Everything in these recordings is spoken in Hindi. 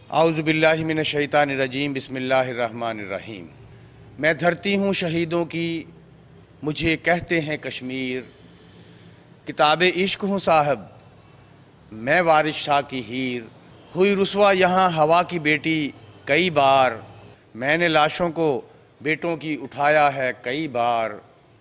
आउज़ु बिल्लाहि मिनश शैतानिर रजीम बिस्मिल्लाहिर रहमानिर रहीम। मैं धरती हूँ शहीदों की, मुझे कहते हैं कश्मीर। किताबे इश्क हूँ साहब, मैं वारिस शाह की हीर। हुई रुसवा यहाँ हवा की बेटी कई बार, मैंने लाशों को बेटों की उठाया है कई बार।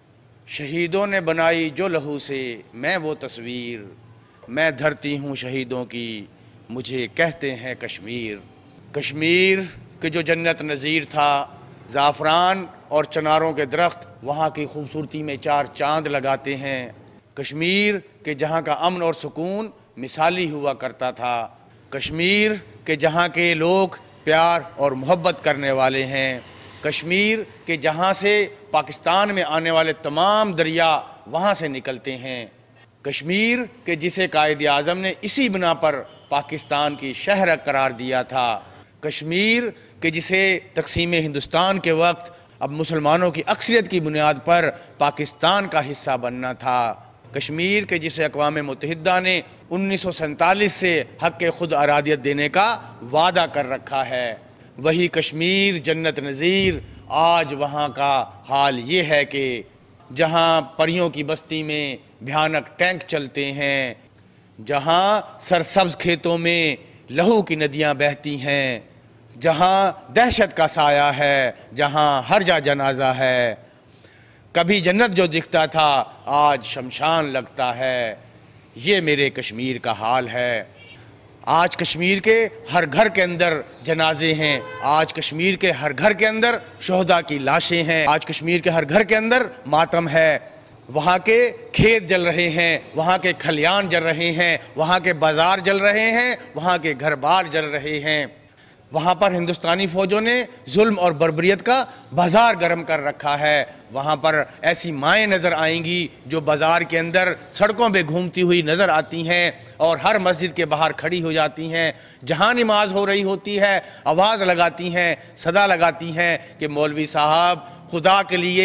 शहीदों ने बनाई जो लहू से मैं वो तस्वीर, मैं धरती हूँ शहीदों की, मुझे कहते हैं कश्मीर। कश्मीर के जो जन्नत नज़ीर था, ज़ाफ़रान और चनारों के दरख्त वहाँ की खूबसूरती में चार चांद लगाते हैं। कश्मीर के जहाँ का अमन और सुकून मिसाली हुआ करता था। कश्मीर के जहाँ के लोग प्यार और मोहब्बत करने वाले हैं। कश्मीर के जहाँ से पाकिस्तान में आने वाले तमाम दरिया वहाँ से निकलते हैं। कश्मीर के जिसे कायद आज़म ने इसी बिना पर पाकिस्तान की शहर करार दिया था। कश्मीर के जिसे तकसीम हिंदुस्तान के वक्त अब मुसलमानों की अक्सरियत की बुनियाद पर पाकिस्तान का हिस्सा बनना था। कश्मीर के जिसे अक़वाम मुत्तहिदा ने 1947 से हक़ खुद अरादियत देने का वादा कर रखा है, वही कश्मीर जन्नत नज़ीर आज वहाँ का हाल ये है कि जहाँ परियों की बस्ती में भयानक टैंक चलते हैं, जहाँ सरसब्ज़ खेतों में लहू की नदियाँ बहती हैं, जहाँ दहशत का साया है, जहाँ हर जा जनाजा है। कभी जन्नत जो दिखता था आज शमशान लगता है, ये मेरे कश्मीर का हाल है। आज कश्मीर के हर घर के अंदर जनाजे हैं, आज कश्मीर के हर घर के अंदर शोहदा की लाशें हैं, आज कश्मीर के हर घर के अंदर मातम है। वहाँ के खेत जल रहे हैं, वहाँ के खलियान जल रहे हैं, वहाँ के बाज़ार जल रहे हैं, वहाँ के घर बार जल रहे हैं। वहाँ पर हिंदुस्तानी फ़ौजों ने जुल्म और बर्बरियत का बाज़ार गर्म कर रखा है। वहाँ पर ऐसी माएँ नज़र आएंगी जो बाज़ार के अंदर सड़कों पे घूमती हुई नज़र आती हैं और हर मस्जिद के बाहर खड़ी हो जाती हैं। जहाँ नमाज हो रही होती है आवाज़ लगाती हैं, सदा लगाती हैं कि मौलवी साहब खुदा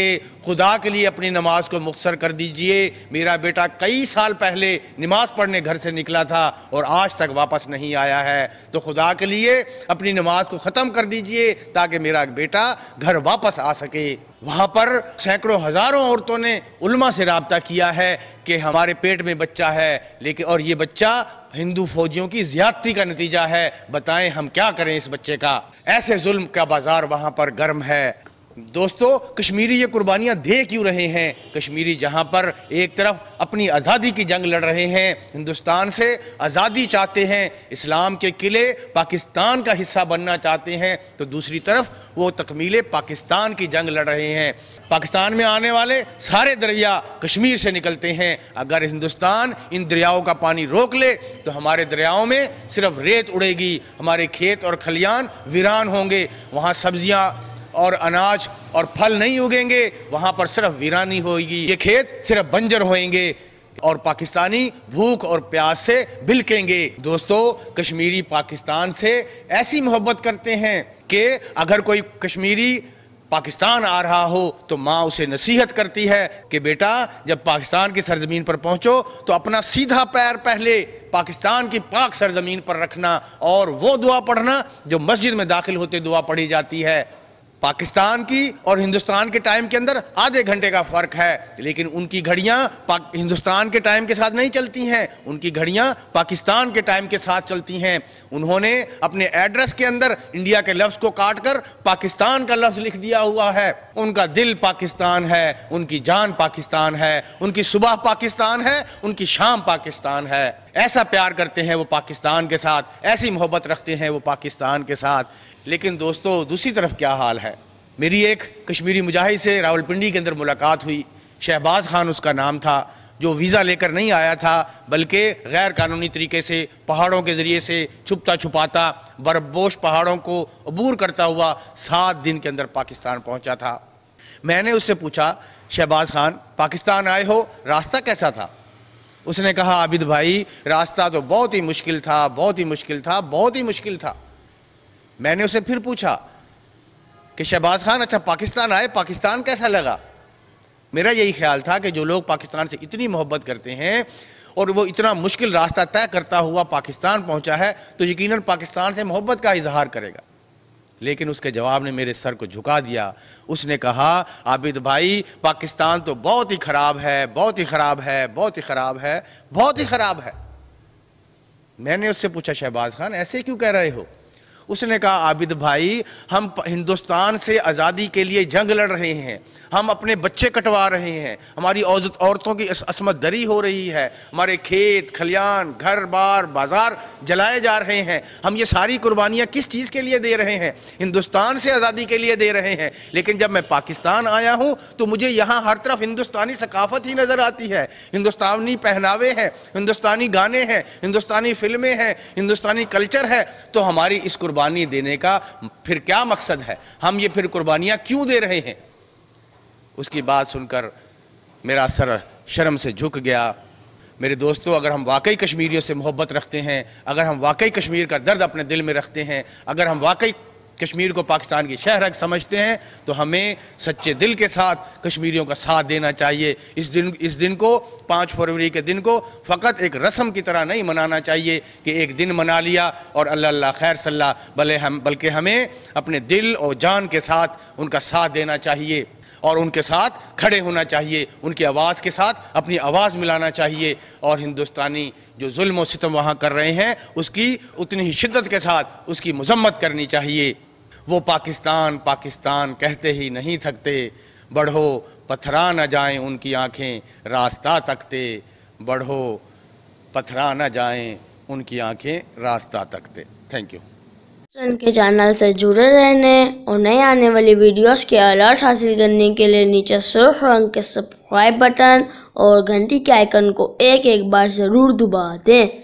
के लिए अपनी नमाज को मुख्तसर कर दीजिए। मेरा बेटा कई साल पहले नमाज पढ़ने घर से निकला था और आज तक वापस नहीं आया है, तो खुदा के लिए अपनी नमाज को ख़त्म कर दीजिए ताकि मेरा बेटा घर वापस आ सके। वहाँ पर सैकड़ों हज़ारों औरतों ने उलमा से रब्ता किया है कि हमारे पेट में बच्चा है, लेकिन और ये बच्चा हिंदू फौजियों की ज़्यादती का नतीजा है, बताएं हम क्या करें इस बच्चे का। ऐसे जुल्म का बाज़ार वहाँ पर गर्म है। दोस्तों, कश्मीरी ये कुर्बानियाँ दे क्यों रहे हैं? कश्मीरी जहाँ पर एक तरफ अपनी आज़ादी की जंग लड़ रहे हैं, हिंदुस्तान से आज़ादी चाहते हैं, इस्लाम के किले पाकिस्तान का हिस्सा बनना चाहते हैं, तो दूसरी तरफ वो तकमीले पाकिस्तान की जंग लड़ रहे हैं। पाकिस्तान में आने वाले सारे दरिया कश्मीर से निकलते हैं। अगर हिंदुस्तान इन दरियाओं का पानी रोक ले तो हमारे दरियाओं में सिर्फ रेत उड़ेगी, हमारे खेत और खलियान वीरान होंगे, वहाँ सब्जियाँ और अनाज और फल नहीं उगेंगे, वहाँ पर सिर्फ वीरानी होगी, ये खेत सिर्फ बंजर होएंगे और पाकिस्तानी भूख और प्यास से भिलकेंगे। दोस्तों, कश्मीरी पाकिस्तान से ऐसी मोहब्बत करते हैं कि अगर कोई कश्मीरी पाकिस्तान आ रहा हो तो माँ उसे नसीहत करती है कि बेटा जब पाकिस्तान की सरजमीन पर पहुँचो तो अपना सीधा पैर पहले पाकिस्तान की पाक सरजमीन पर रखना और वो दुआ पढ़ना जो मस्जिद में दाखिल होते दुआ पढ़ी जाती है। पाकिस्तान की और हिंदुस्तान के टाइम के अंदर आधे घंटे का फ़र्क है, लेकिन उनकी घड़ियाँ हिंदुस्तान के टाइम के साथ नहीं चलती हैं, उनकी घड़ियाँ पाकिस्तान के टाइम के साथ चलती हैं। उन्होंने अपने एड्रेस के अंदर इंडिया के लफ्ज़ को काट कर पाकिस्तान का लफ्ज़ लिख दिया हुआ है। उनका दिल पाकिस्तान है, उनकी जान पाकिस्तान है, उनकी सुबह पाकिस्तान है, उनकी शाम पाकिस्तान है। ऐसा प्यार करते हैं वो पाकिस्तान के साथ, ऐसी मोहब्बत रखते हैं वो पाकिस्तान के साथ। लेकिन दोस्तों, दूसरी तरफ क्या हाल है? मेरी एक कश्मीरी मुजाहिद से रावलपिंडी के अंदर मुलाकात हुई। शहबाज खान उसका नाम था, जो वीज़ा लेकर नहीं आया था बल्कि गैर कानूनी तरीके से पहाड़ों के ज़रिए से छुपता छुपाता बर्फपोश पहाड़ों को अबूर करता हुआ 7 दिन के अंदर पाकिस्तान पहुंचा था। मैंने उससे पूछा, शहबाज खान पाकिस्तान आए हो, रास्ता कैसा था? उसने कहा, आबिद भाई रास्ता तो बहुत ही मुश्किल था, बहुत ही मुश्किल था, बहुत ही मुश्किल था। मैंने उसे फिर पूछा कि शहबाज खान अच्छा पाकिस्तान आए, पाकिस्तान कैसा लगा? मेरा यही ख्याल था कि जो लोग पाकिस्तान से इतनी मोहब्बत करते हैं और वो इतना मुश्किल रास्ता तय करता हुआ पाकिस्तान पहुंचा है तो यकीनन पाकिस्तान से मोहब्बत का इजहार करेगा। लेकिन उसके जवाब ने मेरे सर को झुका दिया। उसने कहा, आबिद भाई पाकिस्तान तो बहुत ही ख़राब है, बहुत ही ख़राब है, बहुत ही ख़राब है, बहुत ही ख़राब है। मैंने उससे पूछा, शहबाज खान ऐसे क्यों कह रहे हो? उसने कहा, आबिद भाई हम हिंदुस्तान से आज़ादी के लिए जंग लड़ रहे हैं, हम अपने बच्चे कटवा रहे हैं, हमारी औरतों की असमत दरी हो रही है, हमारे खेत खलियान घर बार बाजार जलाए जा रहे हैं। हम ये सारी कुर्बानियाँ किस चीज़ के लिए दे रहे हैं? हिंदुस्तान से आज़ादी के लिए दे रहे हैं। लेकिन जब मैं पाकिस्तान आया हूँ तो मुझे यहाँ हर तरफ हिंदुस्तानी सकाफत ही नज़र आती है, हिंदुस्तानी पहनावे हैं, हिंदुस्तानी गाने हैं, हिंदुस्तानी फिल्में हैं, हिंदुस्तानी कल्चर है। तो हमारी इस कुर्बानी देने का फिर क्या मकसद है? हम ये फिर कुर्बानियाँ क्यों दे रहे हैं? उसकी बात सुनकर मेरा सर शर्म से झुक गया। मेरे दोस्तों, अगर हम वाकई कश्मीरियों से मोहब्बत रखते हैं, अगर हम वाकई कश्मीर का दर्द अपने दिल में रखते हैं, अगर हम वाकई कश्मीर को पाकिस्तान की शहर समझते हैं तो हमें सच्चे दिल के साथ कश्मीरियों का साथ देना चाहिए। इस दिन को 5 फरवरी के दिन को फ़कत एक रस्म की तरह नहीं मनाना चाहिए कि एक दिन मना लिया और अल्लाह अल्लाह खैर सल्ला, बल्कि हमें अपने दिल और जान के साथ उनका साथ देना चाहिए और उनके साथ खड़े होना चाहिए, उनकी आवाज़ के साथ अपनी आवाज़ मिलाना चाहिए। और हिंदुस्तानी जो जुल्म और सितम वहाँ कर रहे हैं उसकी उतनी ही शिद्दत के साथ उसकी मजम्मत करनी चाहिए। वो पाकिस्तान पाकिस्तान कहते ही नहीं थकते, बढ़ो पथरा न जाएं उनकी आंखें रास्ता तकते, बढ़ो पथरा न जाएं उनकी आंखें रास्ता तकते। Thank you. के चैनल से जुड़े रहने और नए आने वाली वीडियोस के अलर्ट हासिल करने के लिए नीचे सुर्ख रंग के सब्सक्राइब बटन और घंटी के आइकन को एक बार ज़रूर दबा दें।